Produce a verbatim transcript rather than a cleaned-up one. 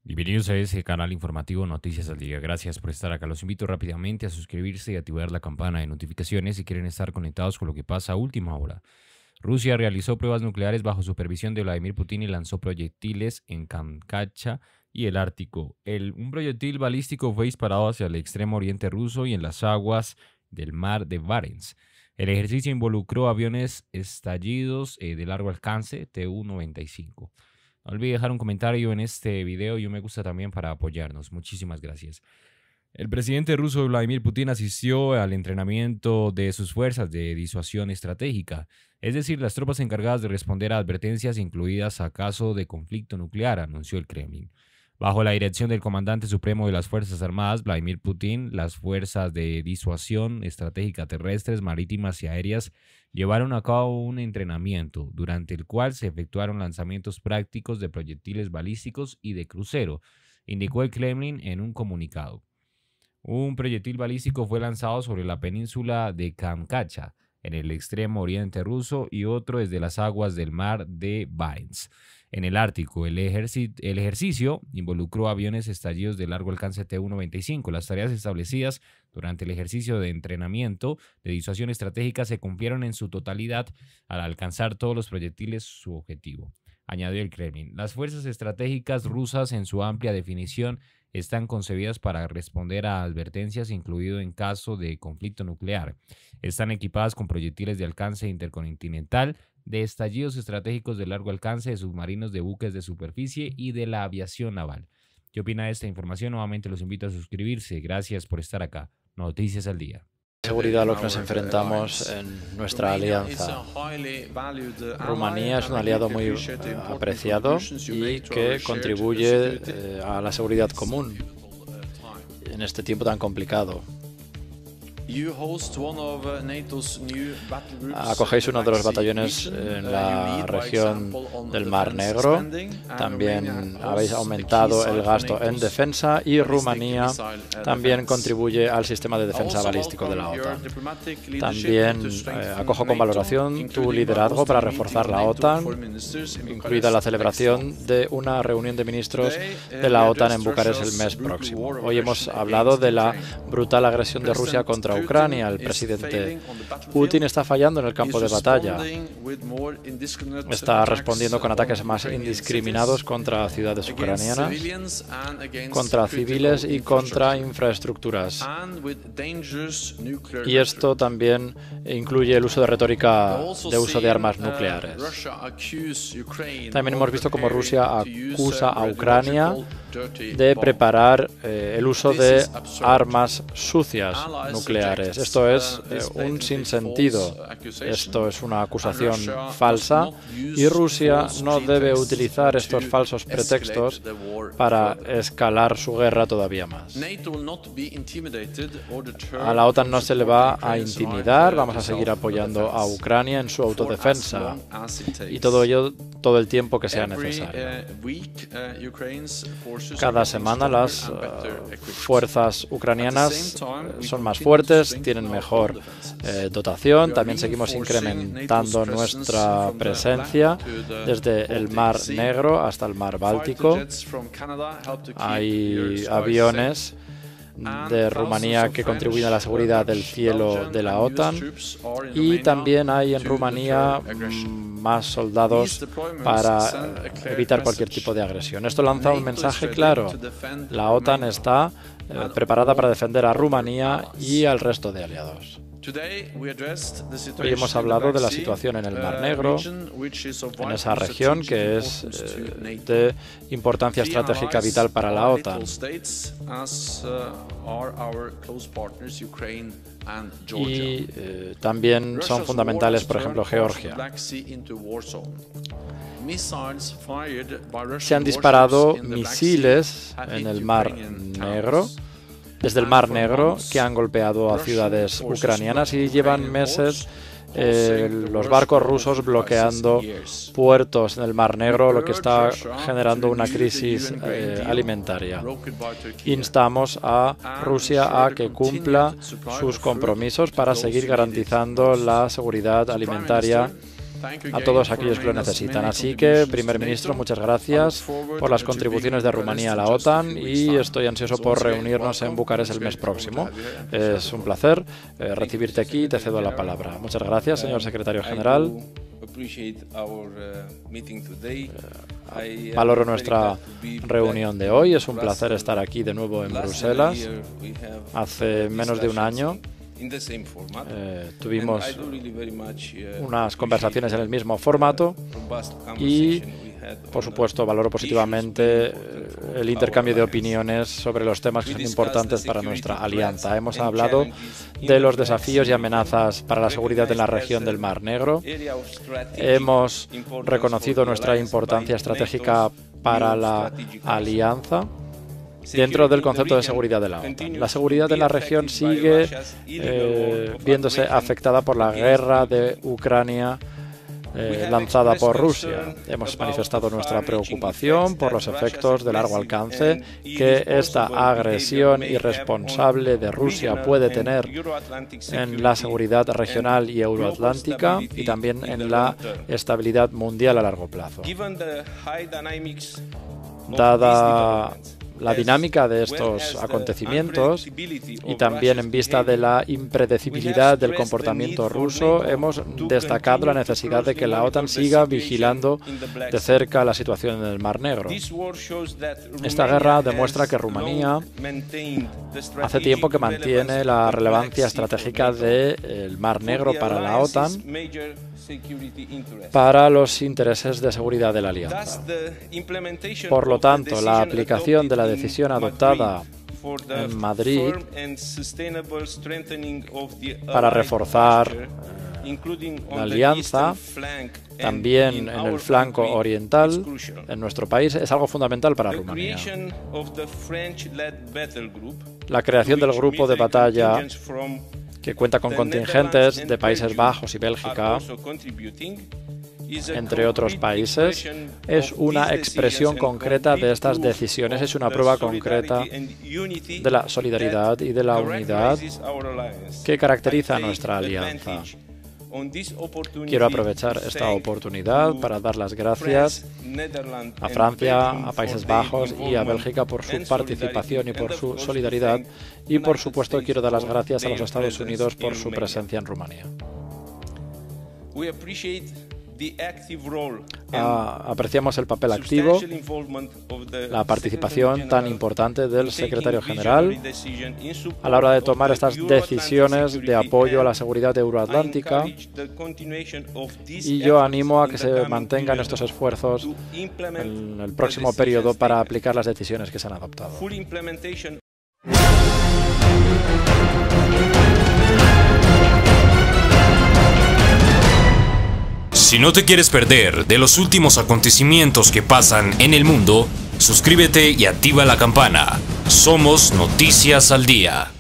Bienvenidos a ese canal informativo Noticias al Día. Gracias por estar acá. Los invito rápidamente a suscribirse y activar la campana de notificaciones si quieren estar conectados con lo que pasa a última hora. Rusia realizó pruebas nucleares bajo supervisión de Vladimir Putin y lanzó proyectiles en Kamchatka y el Ártico. El, un proyectil balístico fue disparado hacia el extremo oriente ruso y en las aguas del mar de Barents. El ejercicio involucró aviones estallidos eh, de largo alcance T U noventa y cinco. No olvide dejar un comentario en este video y un me gusta también para apoyarnos. Muchísimas gracias. El presidente ruso Vladimir Putin asistió al entrenamiento de sus fuerzas de disuasión estratégica, es decir, las tropas encargadas de responder a advertencias incluidas a caso de conflicto nuclear, anunció el Kremlin. Bajo la dirección del comandante supremo de las Fuerzas Armadas, Vladimir Putin, las fuerzas de disuasión estratégica terrestres, marítimas y aéreas llevaron a cabo un entrenamiento, durante el cual se efectuaron lanzamientos prácticos de proyectiles balísticos y de crucero, indicó el Kremlin en un comunicado. Un proyectil balístico fue lanzado sobre la península de Kamchatka, en el extremo oriente ruso, y otro desde las aguas del mar de Barents. En el Ártico, el, el ejercicio involucró aviones estallidos de largo alcance T U noventa y cinco. Las tareas establecidas durante el ejercicio de entrenamiento de disuasión estratégica se cumplieron en su totalidad al alcanzar todos los proyectiles su objetivo, añadió el Kremlin. Las fuerzas estratégicas rusas, en su amplia definición, están concebidas para responder a advertencias, incluido en caso de conflicto nuclear. Están equipadas con proyectiles de alcance intercontinental, de estallidos estratégicos de largo alcance, de submarinos, de buques de superficie y de la aviación naval. ¿Qué opina de esta información? Nuevamente los invito a suscribirse. Gracias por estar acá. Noticias al Día. Seguridad a lo que nos enfrentamos en nuestra alianza. Rumanía es un aliado muy uh, apreciado y que contribuye uh, a la seguridad común en este tiempo tan complicado. Acogéis uno de los batallones en la región del Mar Negro. También habéis aumentado el gasto en defensa y Rumanía también contribuye al sistema de defensa balístico de la OTAN. También eh, acojo con valoración tu liderazgo para reforzar la OTAN, incluida la celebración de una reunión de ministros de la OTAN en Bucarest el mes próximo. Hoy hemos hablado de la brutal agresión de Rusia contra Ucrania. El presidente Putin está fallando en el campo de batalla. Está respondiendo con ataques más indiscriminados contra ciudades ucranianas, contra civiles y contra infraestructuras. Y esto también incluye el uso de retórica de uso de armas nucleares. También hemos visto cómo Rusia acusa a Ucrania de preparar eh, el uso de armas sucias nucleares. Esto es eh, un sinsentido. Esto es una acusación falsa y Rusia no debe utilizar estos falsos pretextos para escalar su guerra todavía más. A la OTAN no se le va a intimidar. Vamos a seguir apoyando a Ucrania en su autodefensa y todo ello todo el tiempo que sea necesario. Cada semana las uh, fuerzas ucranianas son más fuertes, tienen mejor eh, dotación. También seguimos incrementando nuestra presencia desde el Mar Negro hasta el Mar Báltico. Hay aviones de Rumanía que contribuyen a la seguridad del cielo de la OTAN y también hay en Rumanía más soldados para evitar cualquier tipo de agresión. Esto lanza un mensaje claro. La OTAN está eh, preparada para defender a Rumanía y al resto de aliados. Hoy hemos hablado de la situación en el Mar Negro, en esa región que es eh, de importancia estratégica vital para la OTAN. Y eh, también son fundamentales, por ejemplo, Georgia. Se han disparado misiles en el Mar Negro, desde el Mar Negro, que han golpeado a ciudades ucranianas y llevan meses eh, los barcos rusos bloqueando puertos en el Mar Negro, lo que está generando una crisis eh, alimentaria. Instamos a Rusia a que cumpla sus compromisos para seguir garantizando la seguridad alimentaria a todos aquellos que lo necesitan. Así que, primer ministro, muchas gracias por las contribuciones de Rumanía a la OTAN y estoy ansioso por reunirnos en Bucarest el mes próximo. Es un placer eh, recibirte aquí y te cedo la palabra. Muchas gracias, señor secretario general. Eh, valoro nuestra reunión de hoy. Es un placer estar aquí de nuevo en Bruselas. Hace menos de un año eh, tuvimos unas conversaciones en el mismo formato y, por supuesto, valoro positivamente el intercambio de opiniones sobre los temas que son importantes para nuestra alianza. Hemos hablado de los desafíos y amenazas para la seguridad en la región del Mar Negro. Hemos reconocido nuestra importancia estratégica para la alianza dentro del concepto de seguridad de la OTAN. La seguridad de la región sigue eh, viéndose afectada por la guerra de Ucrania eh, lanzada por Rusia. Hemos manifestado nuestra preocupación por los efectos de largo alcance que esta agresión irresponsable de Rusia puede tener en la seguridad regional y euroatlántica y también en la estabilidad mundial a largo plazo. Dada la dinámica de estos acontecimientos y también en vista de la impredecibilidad del comportamiento ruso, hemos destacado la necesidad de que la OTAN siga vigilando de cerca la situación en el Mar Negro. Esta guerra demuestra que Rumanía hace tiempo que mantiene la relevancia estratégica del Mar Negro para la OTAN, para los intereses de seguridad de la alianza. Por lo tanto, la aplicación de la decisión adoptada en Madrid para reforzar la alianza, también en el flanco oriental, en nuestro país, es algo fundamental para Rumanía. La creación del grupo de batalla, que cuenta con contingentes de Países Bajos y Bélgica, entre otros países, es una expresión concreta de estas decisiones, es una prueba concreta de la solidaridad y de la unidad que caracteriza a nuestra alianza. Quiero aprovechar esta oportunidad para dar las gracias a Francia, a Países Bajos y a Bélgica por su participación y por su solidaridad, y por supuesto quiero dar las gracias a los Estados Unidos por su presencia en Rumanía. Ah, apreciamos el papel activo, la participación tan importante del secretario general a la hora de tomar estas decisiones de apoyo a la seguridad euroatlántica, y yo animo a que se mantengan estos esfuerzos en el próximo periodo para aplicar las decisiones que se han adoptado. Si no te quieres perder de los últimos acontecimientos que pasan en el mundo, suscríbete y activa la campana. Somos Noticias al Día.